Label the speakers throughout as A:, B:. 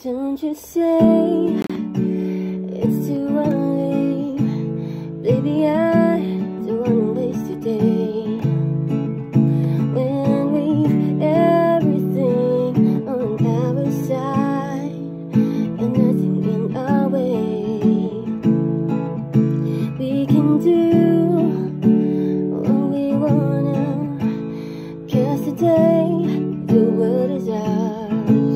A: Don't you say it's too early, baby, I don't wanna waste a day when we've everything on our side and nothing in our way. We can do what we wanna, 'cause today the world is ours.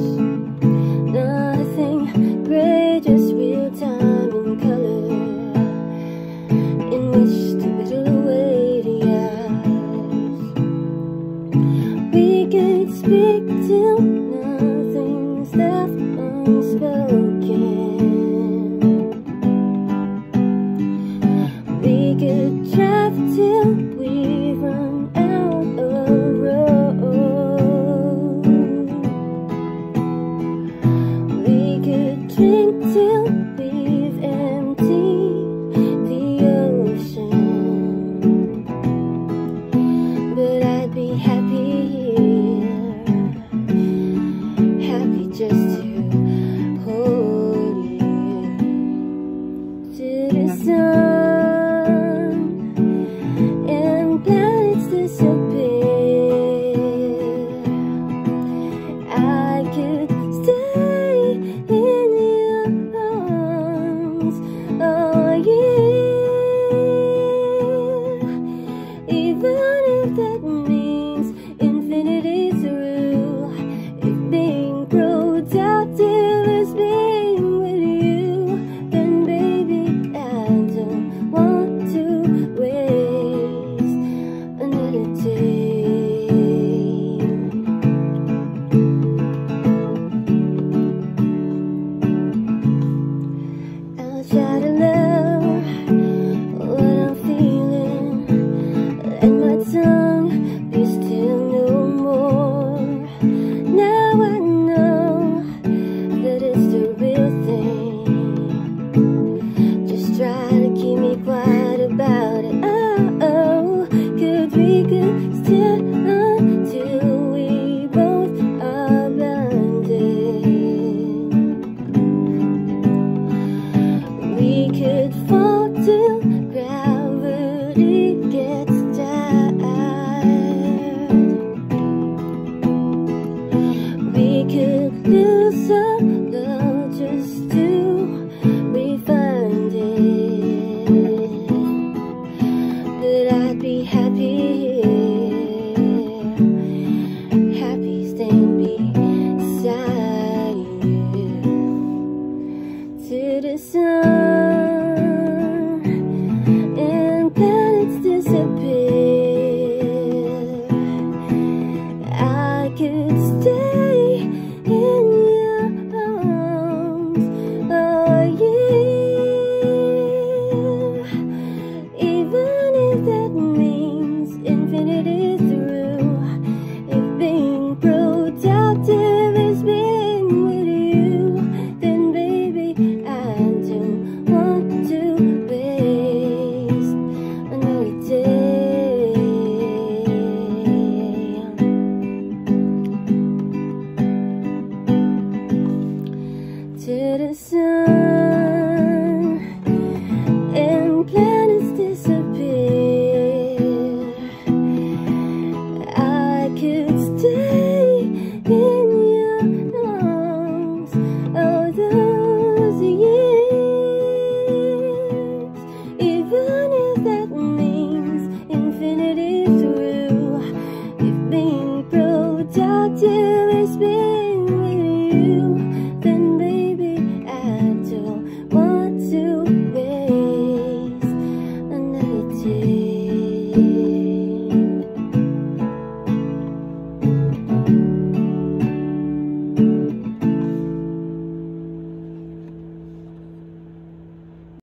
A: Nothing great, just real time and color in which to whittle away the hours. We could speak till nothing's left unspoken. We could drive till we run out of road. We could drink till we've emptied the ocean. But I'd be happy here, happy just to hold you. To the sun and planets disappear, I could stay in your arms all year, even if that means infinity through. If being productive is being with you, then baby, I don't want to waste another day. I'll try to love what I'm feeling, let my tongue be still no more. Now I know that it's the real thing. Just try to keep me quiet about it. Oh, could we could still until we both are blinded. We could fall till gravity gets tired. We could lose our love just to refind it. But I'd be happy here, happy staying beside you. To the sun and planets disappear, I could stay in your arms all year, even if that means infinity through. If being productive is being with you, then baby, I don't want to waste another day. To the sun